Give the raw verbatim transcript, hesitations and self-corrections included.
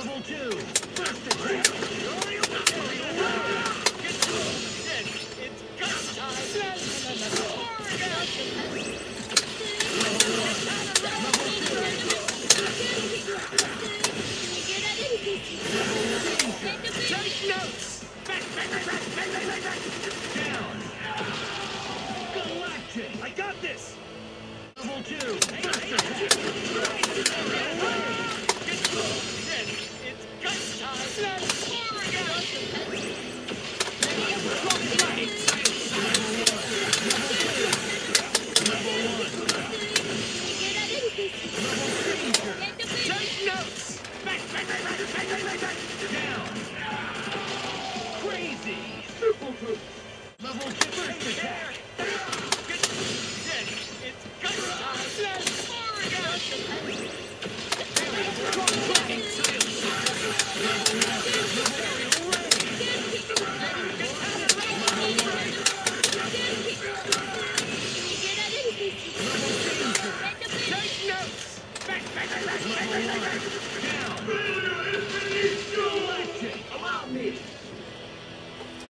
Level two. First attack. It's gun time. Take notes. Down. Galactic. I got this. Level two. First attack. It's gun time. Take notes. Down. Crazy. Super Fruit. Level two. First attack. It's gun time. Take notes.